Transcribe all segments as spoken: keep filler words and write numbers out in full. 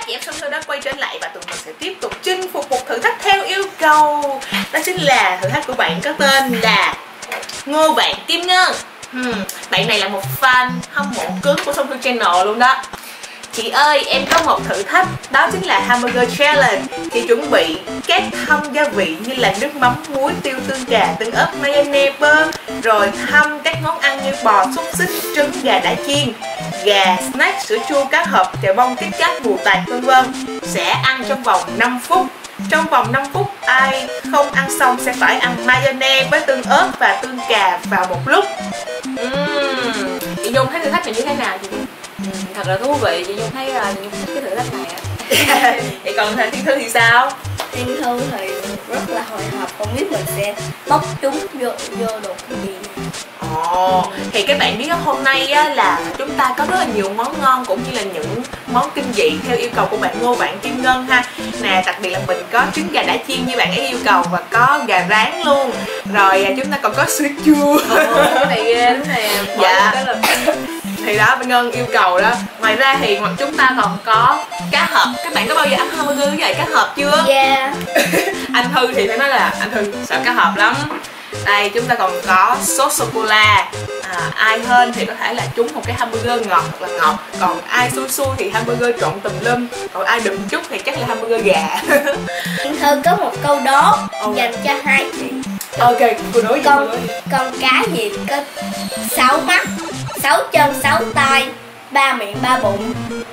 chị em Xuân Thư đã quay trở lại và tụi mình sẽ tiếp tục chinh phục một thử thách theo yêu cầu. Đó chính là thử thách của bạn có tên là Ngô Vạn Kim Ngân. hmm, Bạn này là một fan hâm mộ cứng của Xuân Thư Channel luôn đó. Chị ơi, em có một thử thách, đó chính là Hamburger Challenge. Chị chuẩn bị các hâm gia vị như là nước mắm, muối, tiêu, tương cà, tương ớt, mayonnaise, bơ. Rồi hâm các món ăn như bò, xúc xích, trứng, gà đã chiên, gà, snack, sữa chua, cá hộp, chè bông, kít cát, bù tạt, vân vân. Sẽ ăn trong vòng năm phút. Trong vòng năm phút, ai không ăn xong sẽ phải ăn mayonnaise với tương ớt và tương cà vào một lúc. uhm. Chị Nhung thấy thử thách này như thế nào chị Nhung? Ừ, thật là thú vị, chị Nhung thấy là chị Nhung thích cái thử thách này á. Thì còn Thiên Thư thì sao? Thiên Thư thì rất là hồi hộp, không biết mình sẽ bóc chúng vô, vô được cái gì. Ồ, thì các bạn biết hôm nay á, là chúng ta có rất là nhiều món ngon cũng như là những món kinh dị theo yêu cầu của bạn Ngô Vạn Kim Ngân ha. Nè, đặc biệt là mình có trứng gà đã chiên như bạn ấy yêu cầu và có gà rán luôn. Rồi chúng ta còn có sữa chua. Ồ, cái này ghê đúng nè. Dạ. Thì đó, bạn Ngân yêu cầu đó. Ngoài ra thì chúng ta còn có cá hộp. Các bạn có bao giờ ăn hamburger với lại cá hộp chưa? Yeah. Anh Thư thì phải nói là anh Thư sợ cá hộp lắm. Đây chúng ta còn có sốt sô cô la. à, Ai hên thì có thể là trúng một cái hamburger ngọt hoặc là ngọt. Còn ai xui xui thì hamburger trộn tùm lum. Còn ai đừng chút thì chắc là hamburger gà. Thiên Thư có một câu đố dành cho hai chị. Ok, cô nói gì con, cô nói. con cá gì có sáu mắt, sáu chân, sáu tay, ba miệng, ba bụng?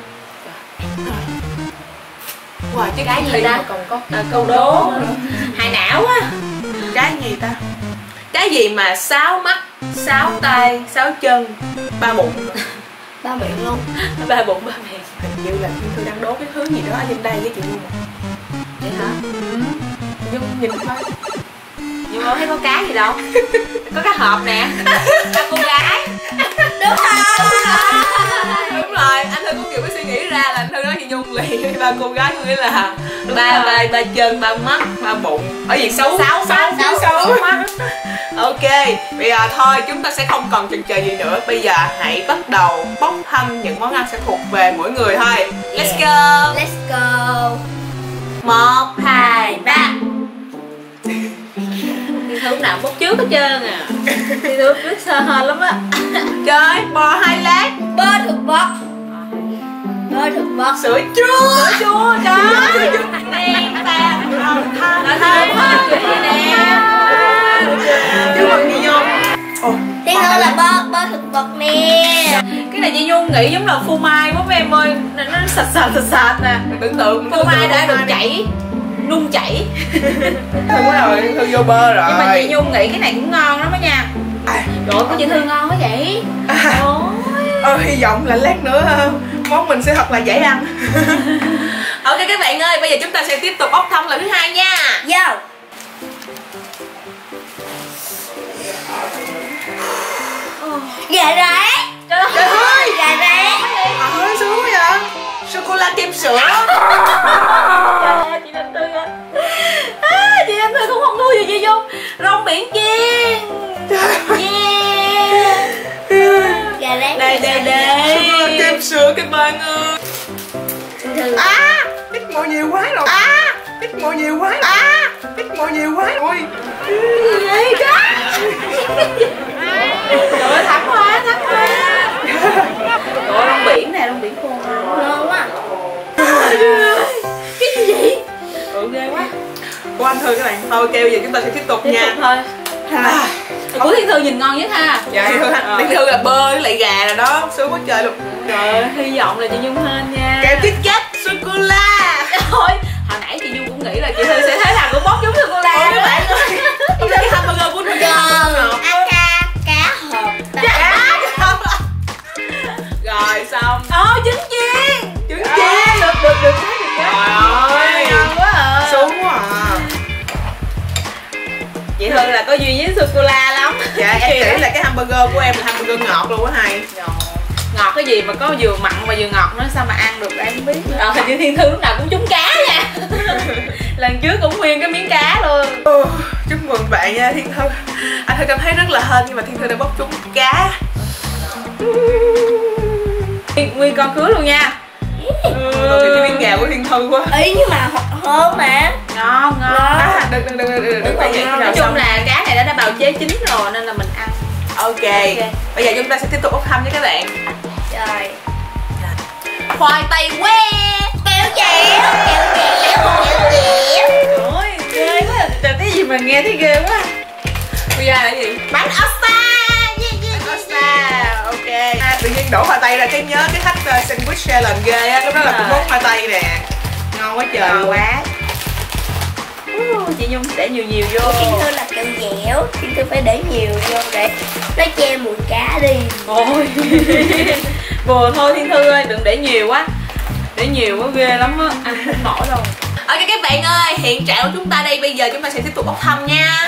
Wow, chứ Cái gì thi ta? mà còn có À, câu đố hai não á. cái gì ta? Cái gì mà sáu mắt, sáu tay, sáu chân, ba bụng? Ba miệng luôn. Ba bụng ba miệng. Hình như là Thiên Thư đang đố cái thứ gì đó ở trên đây với chị Nhung. Vậy hả? Ừ. Nhung nhìn thôi. Nhưng mà thấy có cá gì đâu. Có cá hộp nè. Ba cô gái. Đúng rồi. Đúng rồi, anh Thư cũng kiểu mới suy nghĩ ra là anh Thư nói chị Nhung liền. Ba cô gái nghĩa là ba ba ba chân, ba mắt, ba bụng. Ở gì sáu sáu sáu sáu sáu mắt. Ok, bây giờ thôi chúng ta sẽ không còn chần chờ gì nữa. Bây giờ hãy bắt đầu bốc thăm những món ăn sẽ thuộc về mỗi người thôi. Let's go. Let's go. Một, hai, ba. Thiên Thư lúc nào bốc trước hết trơn à. Thiên Thư biết sơ hên lắm á. Trời, bò hai lát. Bơ thực vật. Bơ thực vật. Sữa chua. Sữa chua trời. Đen ta. Nó thấy hết vậy nè. Chứ mừng gì Nhung. Thiên Thư là bơ, bơ thực vật nè. Cái này chị Nhung nghĩ giống là phô mai quá em ơi. Nó, nó sạch sạch sạch sạch nè. Tưởng tượng Phô mai đã được chảy, nung chảy. Thư quá rồi, Thư vô bơ rồi. Nhưng mà chị Nhung nghĩ cái này cũng ngon lắm đó nha. Trời ơi, của chị Thư ngon quá vậy. À, ôi, hy vọng là lát nữa món mình sẽ thật là dễ ăn. Ok các bạn ơi, bây giờ chúng ta sẽ tiếp tục bốc thăm lần thứ hai nha. Vô. Gà rán. Trời ơi, Trời ơi, Gà rán. ơi sướng vậy. Sô-cô-la kem sữa. trời ơi, chị Thanh Thư ơi. À, chị Thanh Thư cũng không nuôi gì chị Nhung. Rong biển chiên. Yeah. Gà rán. Đây đây đây. Sô-cô-la kem sữa các bạn ơi. Thiên Thư. À, ít ngồi nhiều quá rồi. À, ít ngồi nhiều quá. À, ít ngồi nhiều quá. Ôi. Gì đó. Trời ơi, thắng quá, thắng quá. Trời ơi, rong biển nè, rong biển khô. Ngon quá. Cái gì vậy? Ừ, ghê quá. Của anh Thư các bạn. Thôi ok, bây giờ chúng ta sẽ tiếp tục Tiếp nha. tục thôi. À, Của Thiên Thư nhìn ngon nhất ha. dạ, Thiên Thư, Thiên Thư là bơ với lại gà rồi đó. Sướng quá trời luôn. Trời ơi, hy vọng là chị Nhung hên nha. Kem Kit Kat sô-cô-la. Thôi, hồi nãy chị Nhung cũng nghĩ là chị Thư sẽ thế nào cũng bóc trúng sô cô la. Ôi các bạn ơi, đây là cái hamburger của Thư. A ca cá hộp. Rồi xong. Ồ, trứng chiên. Trứng chiên. Được, được, được, được, được. Trời ơi, Ngon quá à. sướng quá à. Chị Thư là có duyên với sô cô la lắm. Dạ em nghĩ là cái hamburger của em là hamburger ngọt luôn á hay. Ngọt cái gì mà có vừa mặn mà vừa ngọt nữa sao mà ăn được em không biết. Ờ, hình như Thiên Thư lúc nào cũng trúng cá nha. Lần trước cũng nguyên cái miếng cá luôn. Ừ, chúc mừng bạn nha Thiên Thư. Anh Thư cảm thấy rất là hên nhưng mà Thiên Thư đã bóc trúng cá. Nguyên con cứa luôn nha. Ừ. rồi thì cái miếng gà của Thiên Thư quá. Ý nhưng mà hơn mà. Ngon ngon. À, đừng đừng đừng đừng đừng đừng vậy. Nói chung là cá này đã đã bào chế chín rồi nên là mình ăn. Ok. Bây giờ chúng ta sẽ tiếp tục bốc thăm với các bạn. Trời. Khoai tây que. Kéo chéo, kéo chéo, kéo chéo. Ôi, ghê quá. Trời, cái gì mà nghe thấy ghê quá. Bây giờ là cái gì? Bánh pasta. Pasta. Ok. À, tự nhiên đổ khoai tây ra cái nhớ cái thách uh, sandwich challenge ghê á. Lúc đó là cũng món khoai tây nè. Ngon quá trời luôn. Quá. Chị Nhung để nhiều nhiều vô. Thiên Thư là kẹo dẻo, Thiên Thư phải để nhiều vô để nó che mùi cá đi. Ôi. Vừa thôi Thiên Thư ơi, đừng để nhiều quá. Để nhiều quá ghê lắm á, ăn không nổi đâu. Ok các bạn ơi, hiện trạng của chúng ta đây, bây giờ chúng ta sẽ tiếp tục bốc thăm nha.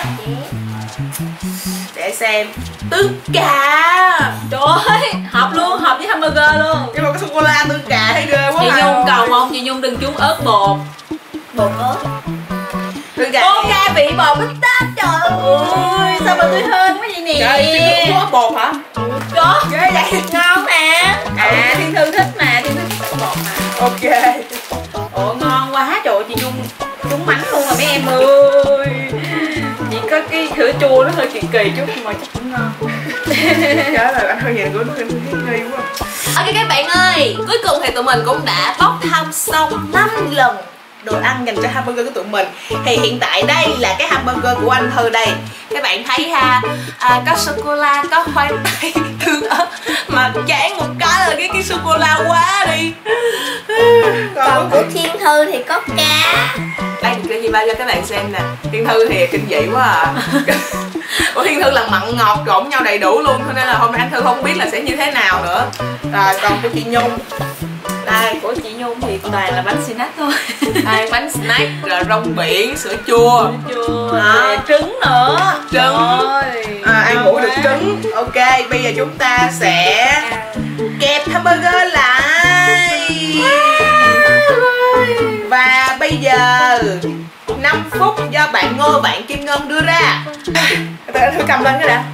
Để xem. Tương cà. Trời ơi, hợp luôn, hợp với hamburger luôn. Nhưng mà có sô cô la tương cà thấy ghê quá. Chị mà. Nhung cầu mong chị Nhung đừng trúng ớt bột. Bột ớt. Tương cà. Ô ca vị bò bít tết, trời ơi, sao mà tươi hơn quá vậy nè. Trời ơi, chị có ớt bột hả? Có. Ghê vậy. Ngon mà. À, Thiên Thư thích mà, Thiên Thư thích ớt bột mà. Ok. Ồ, ngon quá, trời ơi, chị Nhung trúng mắn luôn rồi mấy em ơi. Chỉ có cái sữa chua nó hơi kỳ kỳ chút nhưng mà chắc cũng ngon. Trời ơi, anh hơi nhìn của nó em thấy nghi quá. Ok các bạn ơi, cuối cùng thì tụi mình cũng đã bốc thăm xong năm lần đồ ăn dành cho hamburger của tụi mình. Thì hiện tại đây là cái hamburger của anh Thư đây. Các bạn thấy ha, à, có sô cô la, có khoai tây, tương ớt. Mà chán một cái là cái cái sô cô la quá đi. Còn của Thiên Thư thì có cá. Đây cái gì ba cho các bạn xem nè. Thiên Thư thì kinh dị quá à. Của Thiên Thư là mặn ngọt trộn nhau đầy đủ luôn, cho nên là hôm nay anh Thư không biết là sẽ như thế nào nữa. Rồi còn của chị Nhung, Đây, của chị Nhung thì toàn là bánh snack thôi. đây bánh snack, rồi rong biển, sữa chua, Chua, à. trứng nữa. Trứng. À, ăn ngủ được trứng. Ok, bây giờ chúng ta sẽ kẹp hamburger lại. Và bây giờ năm phút do bạn Ngô, bạn Kim Ngân đưa ra. Tôi thử cầm lên cái đã.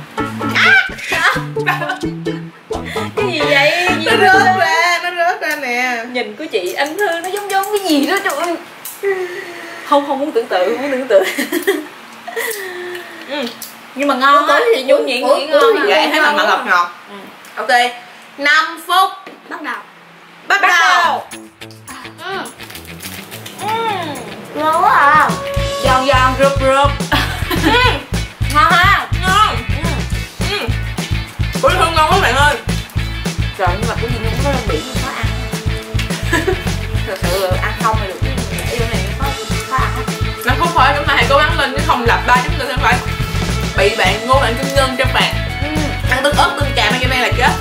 Cái gì vậy? Gì Nó rớt ra, nó rớt ra nè. Nhìn của chị anh Thư nó giống giống cái gì đó trời ơi. Không không muốn tưởng tượng, không muốn tưởng tượng. Ừ. Nhưng mà ngon á, chị Nhung nhịn nhịn ngon à. Dạ em thấy mặn mặn ngọt ngọt. Ừ. Ok, năm phút Bắt đầu. bắt đầu. Ừ. Ngon quá à. Giòn giòn rụp rụp. Ngon ha. Ngon. Ừ. Bữa Hương ngon quá bạn ơi. Trời, nhưng mà của chị Nhung nó rong biển không có ăn. Thật sự là ăn không là được, cái để vô này có có ăn á. Năm phút thôi, chúng ta hãy cố gắng lên chứ không lặp ba chúng ta sẽ phải bị bạn Ngô, bạn Kim Ngân trong bạn. Ừ. Ăn tương ớt, tương cà mấy cái này là chết.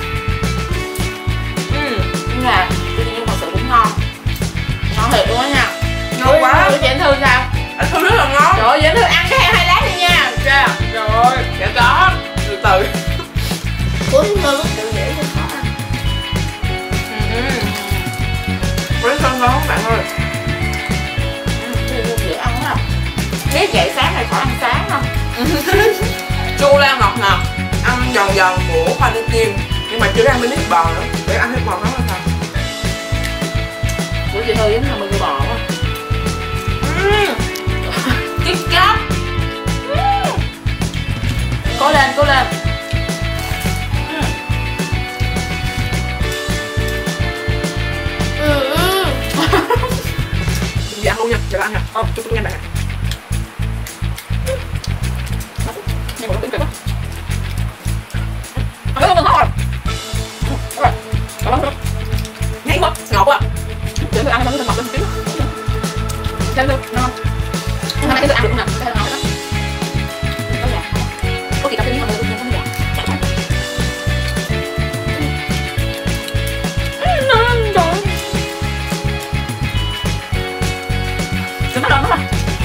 Ừ. Nhưng mà của chị Nhung thật sự cũng ngon. Ngon thiệt luôn á nha. Ngon quá. Của chị anh Thư sao? Anh Thư rất là ngon. Trời ơi, chị anh Thư ăn cái heo hai lát đi nha. Trời ơi, sẽ có từ từ. Của Thiên Thư tự dễ cho khó ăn. Ừ. Với con ngon bạn ơi. Chị Nhung dễ ăn lắm. Nếu dậy sáng này khỏi ăn sáng không? Chua la ngọt ngọt, ăn giòn giòn của khoai tây chiên, nhưng mà chưa ăn bên nước bò nữa, để ăn nước bò nó là sao? Của chị Thư giống hamburger bò quá. Chích chóc. Cố lên, cố lên. Ừ. Chị ăn luôn nha, chờ ăn nha. Ờ, chúc tôi nhanh bạn ạ. Nhưng mà nó tính cực quá. Ăn luôn, ngon rồi. Nhảy quá, ngọt quá. Chị Thư ăn nó mọc lên một tí. Chị Thư, ngon. Hôm nay Thư ăn được không nào? Chị Thư ngon lắm. Có dạ. Có kỳ cà phê không? Có dạ. Ngon rồi. Đừng có đòn nữa mà.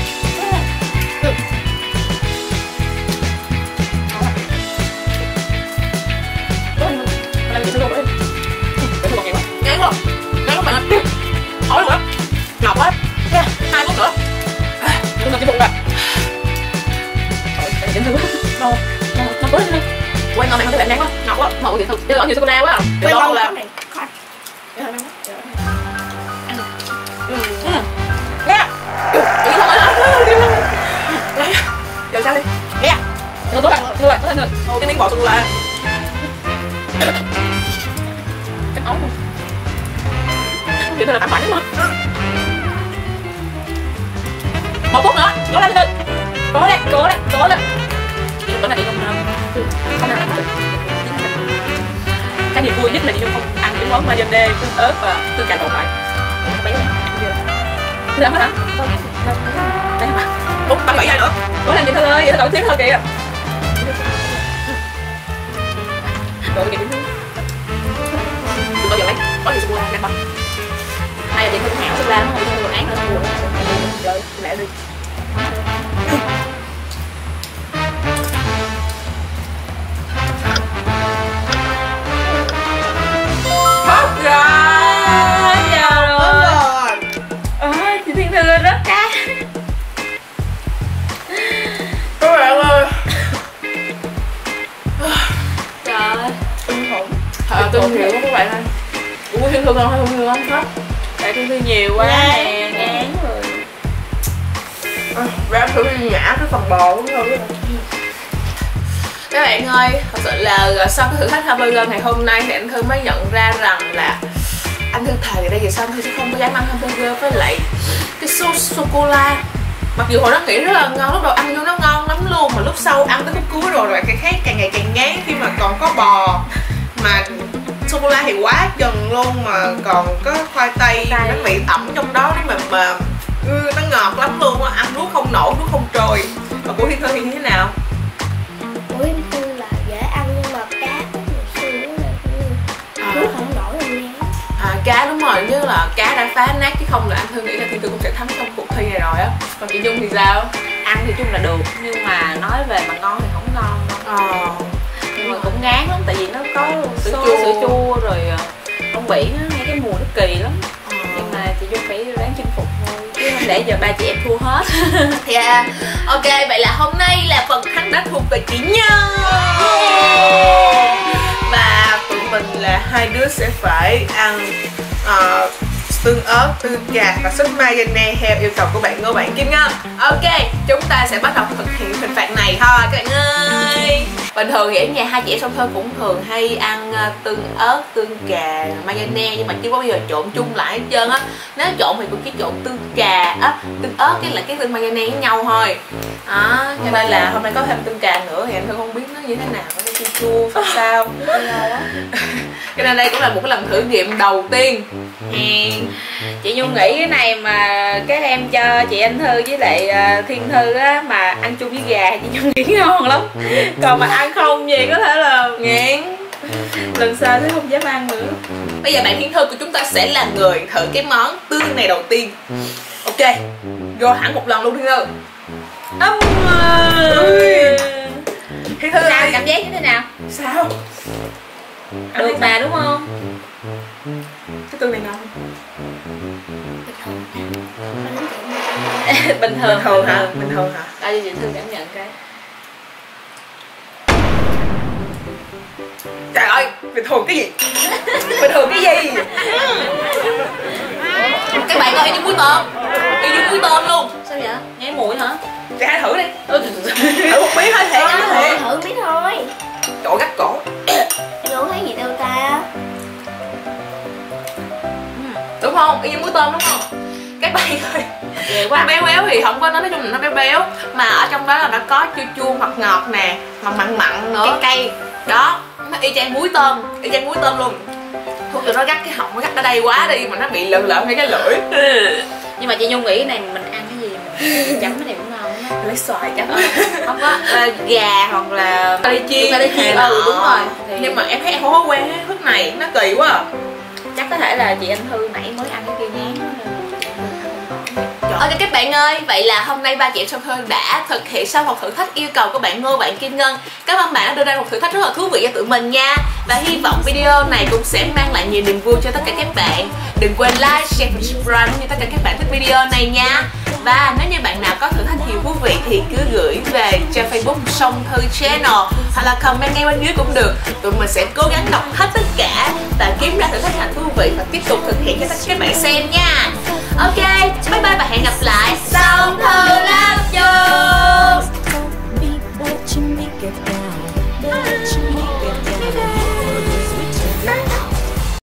Ngán không? Ngán không bạn ơi? Hỏi luôn á. Ngọt quá. Hai phút nữa. Đừng làm cho bụng rồi. Trời ơi, thương. Đâu? Đâu? Đâu có lên. Quay ngon bạn ơi, bạn ngán quá. Ngọt quá. Ngọt thì thật. Chứ có nhiều sô cô la quá. Quay ngon là. Coi. Ăn. sao đi. Nghe à? Rồi tốt lại, tốt lại, tốt lại. Cái miếng bò sô cô la. Cái ống không? Vậy là tạm bảnh mà. Một phút nữa, cố lên lên. Cố lên, cố lên, cố lên. Bữa nay đi không nào? Không nào làm được. Cái niềm vui nhất là chị Nhung không ăn những món mayonnaise, tương ớt và tương cà tồn lại. Bây giờ làm hả? Đây mà. Ủa, ba bảy nữa. Cố lên chị Thư ơi, vậy là đổi tiếp thôi kìa. Rồi kìa. Đừng bao giờ lấy, có gì sô cô la đang băng. Hay là chị Thư hảo sô cô la đúng không? Chị Thư còn án nữa buồn. Rồi, lẹ đi. Hết rồi. Chào rồi. Ờ, chị Thiên Thư rất cá. Các bạn ơi. Trời ơi. Ưng thủng. Thật tương hiểu các bạn ơi. Ủa Thiên Thư ngon hay không ngon hết? Tại Thiên Thư nhiều quá nè, ngán rồi. Và em thử đi nhả cái phần bò cũng thôi. Các bạn ơi, thật sự là sau cái thử thách hamburger ngày hôm nay thì anh Thư mới nhận ra rằng là anh Thư thề ở đây về sau anh Thư sẽ không có dám ăn hamburger với lại cái sốt sô-cô-la. Mặc dù hồi đó nghĩ rất là ngon, lúc đầu ăn vô nó ngon lắm luôn, mà lúc sau ăn tới khúc cuối rồi rồi cái thấy càng ngày càng ngán khi mà còn có bò mà sô-cô-la thì quá chừng luôn, mà còn có khoai tây nó bị ẩm trong đó nó mềm mềm. Ừ, nó ngọt lắm luôn á, ăn nuốt không nổi, nuốt không trôi. Và của Thiên Thư thì như thế nào? Của em Thư là dễ ăn nhưng mà cá có nhiều xương á, nuốt không nổi luôn nha. À, cá đúng rồi, như là cá đã phá nát chứ không là anh Thư nghĩ là Thiên Thư cũng sẽ thắng trong cuộc thi này rồi á. Còn chị Nhung thì sao? Ăn thì chung là được, nhưng mà nói về mà ngon thì không ngon đâu. Ờ. Nhưng mà cũng ngán lắm, tại vì nó có Sữa sữa chua. chua, sữa chua rồi rong biển á, nghe cái mùi nó kỳ lắm. Ờ. Nhưng mà chị Dung phải ráng chinh phục thôi, chứ không để giờ ba chị em thua hết. Yeah. Ok, vậy là hôm nay là phần thắng đã thuộc về chị Nhung. Và tụi mình là hai đứa sẽ phải ăn uh, tương ớt, tương cà và sốt mayonnaise theo yêu cầu của bạn Ngô Bạn Kim Ngân. Ok, chúng ta sẽ bắt đầu thực hiện hình phạt này thôi các bạn ơi. Bình thường thì ở nhà hai chị em Song Thơ cũng thường hay ăn uh, tương ớt, tương cà, mayonnaise, nhưng mà chưa có bao giờ trộn chung lại hết trơn á. Nếu trộn thì cũng chỉ trộn tương cà, á, tương ớt cái là cái tương mayonnaise với nhau thôi. Đó, cho nên là hôm nay có thêm tương cà nữa thì anh Thơ không biết nó như thế nào, nó chua chua sao sao. Cho nên đây cũng là một cái lần thử nghiệm đầu tiên. Ừ. Chị Nhung nghĩ cái này mà cái em cho chị Anh Thư với lại uh, Thiên Thư á mà ăn chung với gà chị Nhung nghĩ ngon lắm. Còn mà ăn không gì có thể là Ngán. lần sau sẽ không dám ăn nữa. Bây giờ bạn Thiên Thư của chúng ta sẽ là người thử cái món tương này đầu tiên. Ok, vô hẳn một lần luôn Thiên Thư. Âm Thiên Thư sao ơi. cảm giác như thế nào? Sao? Được mà đúng không? Cái tương này ngon. Bình thường. Bình thường hả? Bình thường hả? Đây cho chị Thư cảm nhận cái. Trời ơi, bình thường cái gì? Bình thường cái gì? Các bạn ơi, y như muối tôm. Y như muối tôm luôn. Sao vậy? Nghe mùi hả? Chị hãy thử đi. Thử một miếng thôi, thiệt Thôi, nó thử, thiệt. thử miếng thôi. Cổ gắt cổ. Em đâu thấy gì đâu ta. Đúng không? Y như muối tôm đúng không? Các bạn ơi, Ghê quá. béo béo thì không có nói, nói chung là nó béo béo, mà ở trong đó là nó có chua chua hoặc ngọt nè, mà mặn mặn nữa, cay cay đó, nó y chang muối tôm, y chang muối tôm luôn. Thôi tụi nó gắt cái họng, nó gắt ở đây quá đi mà nó bị lợn lợn ngay cái lưỡi. Nhưng mà chị Nhung nghĩ cái này mình ăn cái gì mình chấm cái này cũng ngon lắm á. Lấy xoài chấm. Không có uh, gà hoặc là Cà ri chiên, cà ri chiên, ừ đúng rồi. Thì nhưng mà em thấy em không có quen cái thức này, nó kỳ quá à. chắc có thể là chị Anh Thư nãy mới ăn cái kia nhán nên Ok các bạn ơi, vậy là hôm nay ba chị em Song Thơ đã thực hiện xong một thử thách yêu cầu của bạn Ngô Bạn Kim Ngân. Cảm ơn bạn đã đưa ra một thử thách rất là thú vị cho tụi mình nha. Và hy vọng video này cũng sẽ mang lại nhiều niềm vui cho tất cả các bạn. Đừng quên like, share và subscribe như tất cả các bạn thích video này nha. Và nếu như bạn nào có thử thách gì thú vị thì cứ gửi về cho Facebook Song Thư Channel hoặc là comment ngay bên dưới cũng được. Tụi mình sẽ cố gắng đọc hết tất cả và kiếm ra thử thách nào thú vị và tiếp tục thực hiện cho tất cả các bạn xem nha. Ok,